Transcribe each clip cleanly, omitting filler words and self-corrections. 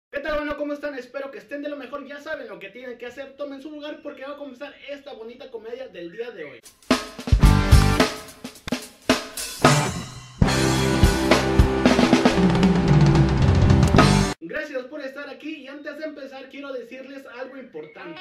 ¿Qué tal? Bueno, ¿cómo están? Espero que estén de lo mejor. Ya saben lo que tienen que hacer. Tomen su lugar porque va a comenzar esta bonita comedia del día de hoy. Gracias por estar aquí y antes de empezar quiero decirles algo importante.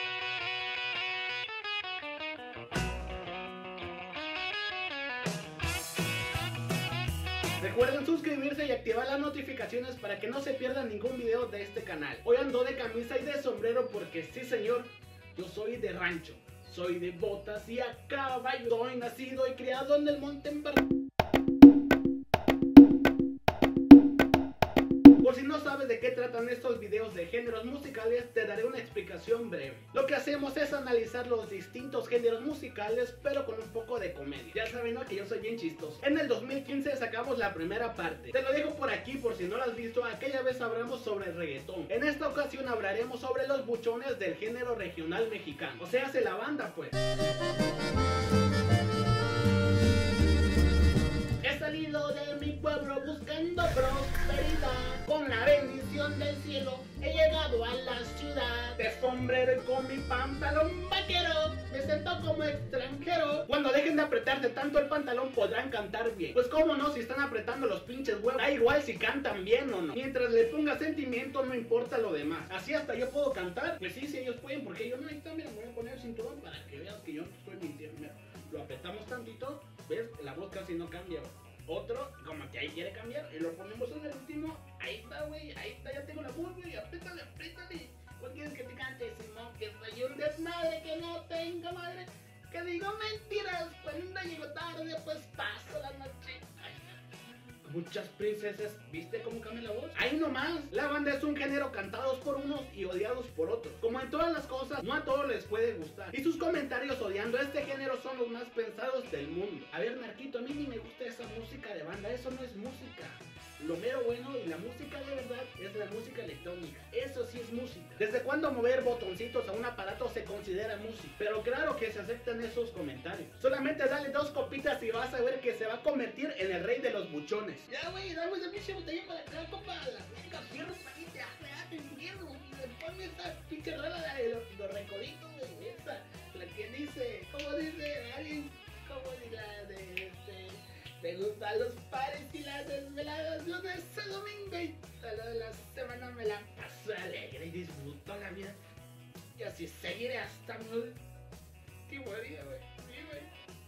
Recuerden suscribirse y activar las notificaciones para que no se pierdan ningún video de este canal. Hoy ando de camisa y de sombrero porque sí señor, yo soy de rancho, soy de botas y a caballo. Soy nacido y criado en el monte en Bar... Por si no sabes de qué tratan estos videos de géneros musicales, te daré una explicación breve. Lo que hacemos es analizar los distintos géneros musicales, pero con un poco de comedia. Ya saben, ¿no?, que yo soy bien chistoso. En el 2015 sacamos la primera parte. Te lo dejo por aquí por si no lo has visto. Aquella vez hablamos sobre el reggaetón. En esta ocasión hablaremos sobre los buchones del género regional mexicano. O sea, hace la banda, pues. He salido de mi pueblo buscando prosperidad. Con la bendición del cielo he llegado a la ciudad. De sombrero y con mi pantalón vaquero me siento como extranjero. Cuando dejen de apretarse tanto el pantalón podrán cantar bien. Pues cómo no, si están apretando los pinches huevos, da igual si cantan bien o no. Mientras le ponga sentimiento no importa lo demás. Así hasta yo puedo cantar. Pues sí, ellos pueden, porque yo no. Ahí está, mira, me voy a poner el cinturón para que veas que yo no estoy mintiendo. Mira, lo apretamos tantito, ¿ves? La voz casi no cambia. Otro, como que ahí quiere cambiar, y lo ponemos en el último. Ahí está, güey, ahí está, ya tengo la voz, güey, apriétale. ¿Cuál quieres que te cante? Simón, que soy un desmadre, que no tengo madre, que digo mentiras, cuando llego tarde, pues paso la noche. Ay, muchas princesas, ¿viste cómo cambia la voz? Ahí nomás, la banda es un género cantados por unos y odiados por otros. Como en todas las cosas, no a todos les puede gustar. Y sus comentarios odiando este género son los más pensados del mundo. A ver, Narquito, a mí ni me gusta esa música de banda, eso no es música. Lo mero bueno y la música de verdad es la música electrónica. Eso sí es música. ¿Desde cuándo mover botoncitos a un aparato se considera música? Pero claro que se aceptan esos comentarios. Solamente dale 2 copitas y vas a ver que se va a convertir en el rey de los buchones. Ya, güey, dame esa pinche botella para acá, compa. La venga, fierro, panita, te entiendo. Y ponme esa pinche rola de los recoditos, güey. Esa, la que dice, ¿cómo dice alguien? ¿Cómo dice la de me gustan los pares y las desveladas? Yo de ese domingo y toda la semana me la paso alegre y disfruto la vida. Y así seguiré hasta mi último día, güey. Sí, güey.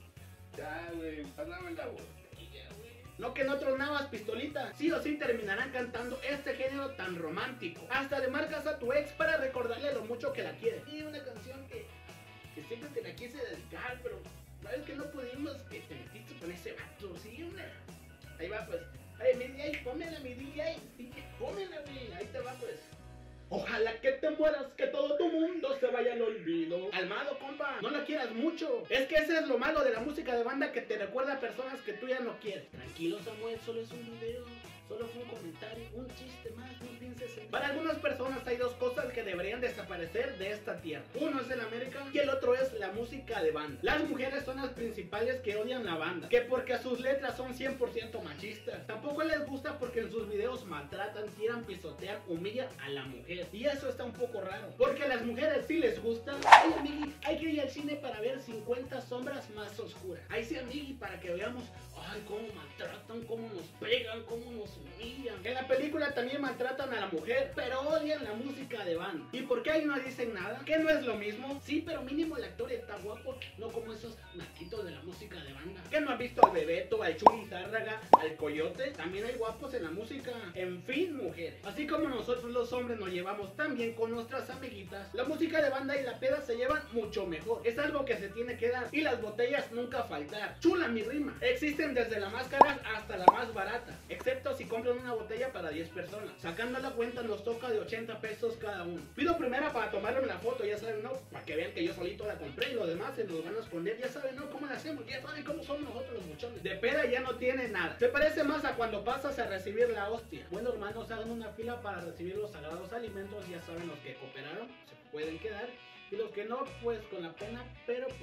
Ya, güey, pásame la botella, güey. No que no tronabas, pistolita. Sí o sí terminarán cantando este género tan romántico. Hasta le marcas a tu ex para recordarle lo mucho que la quieres. Y una canción que siempre te la quise dedicar, pero sabes que no pudimos, que te metiste con ese vato, ¿sí? Ahí va, pues. Ay, mi DJ, pónmela, mi DJ. Pónmela, güey. Ahí te va, pues. Ojalá que te mueras, que todo tu mundo se vaya al olvido. Almado, compa, no la quieras mucho. Es que ese es lo malo de la música de banda, que te recuerda a personas que tú ya no quieres. Tranquilo, Samuel, solo es un video. Solo fue un comentario, un chiste más, no pienses en... Para algunas personas hay 2 cosas que deberían desaparecer de esta tierra. Uno es el América y el otro es la música de banda. Las mujeres son las principales que odian la banda, que porque sus letras son 100% machistas. Tampoco les gusta porque en sus videos maltratan, tiran, pisotean, humillan a la mujer. Y eso está un poco raro, porque a las mujeres sí les gusta. Ay, amigui, hay que ir al cine para ver 50 sombras más oscuras. Ahí sí, amigui, para que veamos, ay, cómo maltratan, cómo nos pegan, cómo nos humillan. En la película también maltratan a la mujer, pero odian la música de banda. ¿Y por qué ahí no dicen nada? ¿Que no es lo mismo? Sí, pero mínimo el actor está guapo, no como esos naquitos de la música de banda. ¿Que no han visto al Bebeto, al Chuy Zárraga, al Coyote? También hay guapos en la música. En fin, mujeres, así como nosotros los hombres nos llevamos tan bien con nuestras amiguitas, la música de banda y la peda se llevan mucho mejor. Es algo que se tiene que dar. Y las botellas nunca faltar. Chula mi rima. Existen desde la más cara hasta la más barata, excepto si compran una botella para 10 personas. Sacando la cuenta nos toca de 80 pesos cada uno. Pido primera para tomarme la foto, ya saben, ¿no? Para que vean que yo solito la compré y los demás se los van a esconder. Ya saben, ¿no? ¿Cómo la hacemos? Ya saben cómo somos nosotros los buchones. De peda ya no tiene nada. Se parece más a cuando pasas a recibir la hostia. Bueno, hermanos, hagan una fila para recibir los sagrados alimentos. Ya saben, los que cooperaron se pueden quedar. Y los que no, pues con la pena, pero pues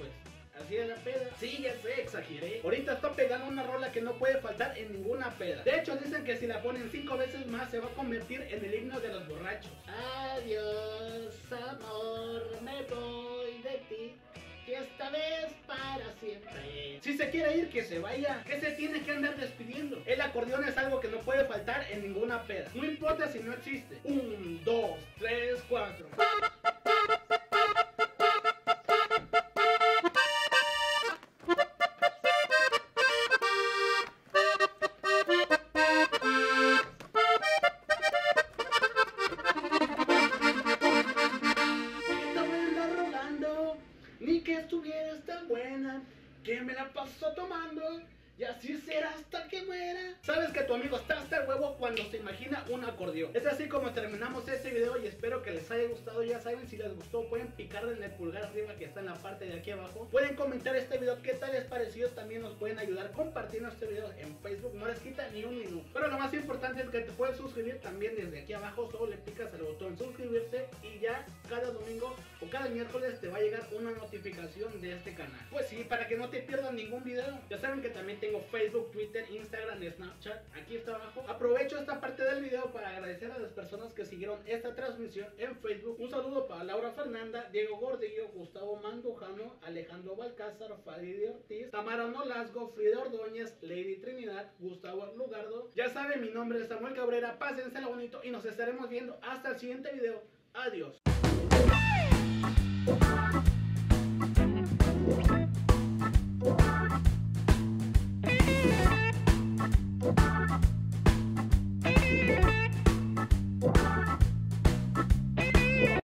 así es la peda. Sí, ya sé, exageré. Ahorita está pegando una rola que no puede faltar en ninguna peda. De hecho, dicen que si la ponen 5 veces más se va a convertir en el himno de los borrachos. Adiós, amor, me voy de ti, y esta vez para siempre. Si se quiere ir, que se vaya. ¿Qué se tiene que andar despidiendo? El acordeón es algo que no puede faltar en ninguna peda. No importa si no existe. 1, 2, 3, 4. Ni que estuvieras tan buena, que me la paso tomando, y así será hasta que muera. Sabes que tu amigo está hasta el huevo cuando se imagina un acordeón. Es así como terminamos este video y espero que les haya gustado. Ya saben, si les gustó pueden picarle en el pulgar arriba que está en la parte de aquí abajo. Pueden comentar este video qué tal les pareció. También nos pueden ayudar compartiendo este video en Facebook. No les quita ni un minuto. Pero lo más importante es que te puedes suscribir también desde aquí abajo. Solo le picas al botón suscribirse y ya cada domingo o cada miércoles te va a llegar una notificación de este canal. Pues sí, para que no te pierdas ningún video. Ya saben que también tengo Facebook, Twitter, Instagram, Snapchat aquí está abajo. Aprovecho esta parte del video para agradecer a las personas que siguieron esta transmisión en Facebook. Un saludo para Laura Fernanda, Diego Gordillo, Gustavo Mandujano, Alejandro Balcázar, Farideh Ortiz, Tamara Nolasco, Frida Ordóñez, Lady Trinidad, Gustavo Lugardo. Ya saben, mi nombre es Samuel Cabrera. Pásensela bonito y nos estaremos viendo hasta el siguiente video. Adiós.